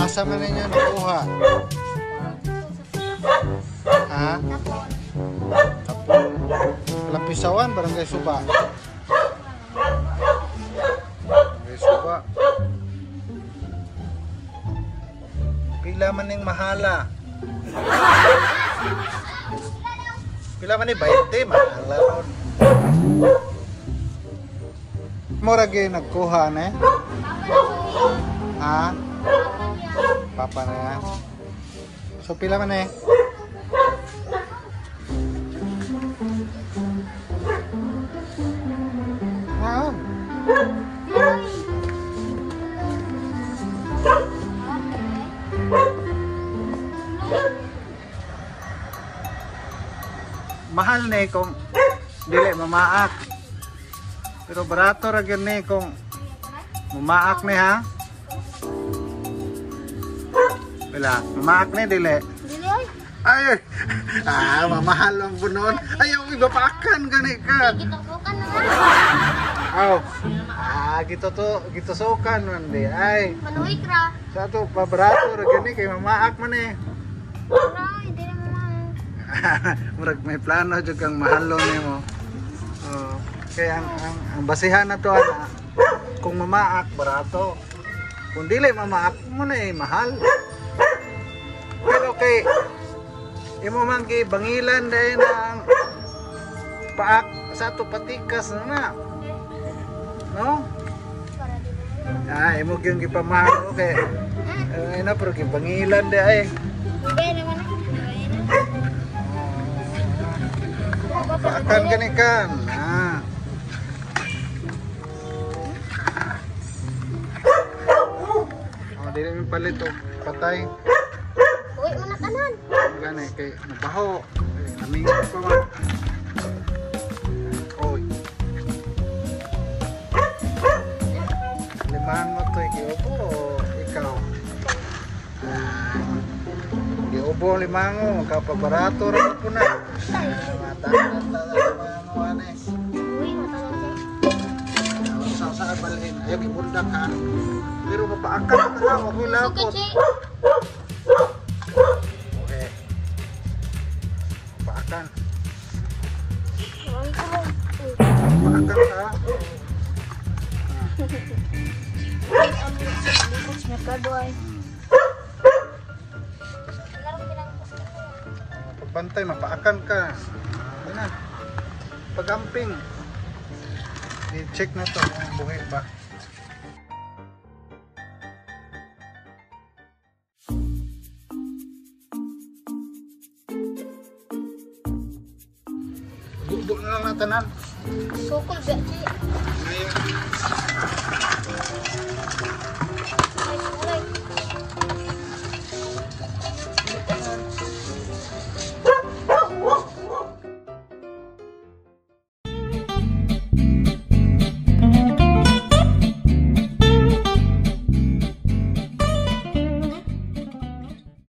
Asa man ninyo nakuha? Ha? Kapon. Lapisawan, Barangay Suba. Barangay Suba. Pila man ning mahala? Pila man ni 20, mahala ron. Mura gyud nagkuha na. Ha? Papa na yan. So pila man eh? Wow. Mahal na eh kung dili mamaak. Pero barato ra gyud ni kung mamaak ni ha. Wala, mamaak ni dili. Dili ay. Ay, mamahal ang bunon. Ayaw, ibapakan gani ka. Gitusukan naman. Aw. Gitusukan man di. Ay. Manuhik ra. Sa to pabarato ra gani kay mamaak man eh. Aray, dili mo man. Murag may plano jud kang mahalon nimo. Oh, kaya ang basihan na to ana, kung mamaak barato. Kung dili mamaak mo na eh mahal. Pero kay imo man kay bangilan dahil ang paak sa to patikas na. No? Imo gyud gipamahal okay. Ay na pero kay bangilan di ay. Hindi naman. Paakan gani kan. Oh, dili mi palit og patay. Uy, mo na tanan. Gani kay nabaho. Namingon pa man. Oy. Limahan mo to ikiubo o ikaw? Ikiubo limango, kapabarato rin po na. Matanan na limango ane. Uy, matanan siya. Sa balhin, ayaw ibundak ha. Pero mapaakan ka na, huwag mo lapot. Suki, Okay. Mapaakan. Uy, ko. Mapaakan ka. Uy, ang likos niya kado ay. Pagbantay, mapaakan ka. Ano na? Pagamping. I-check na to kung buhay ba. Bubo na lang natanan. Sukol siya, Ci. Ngayon.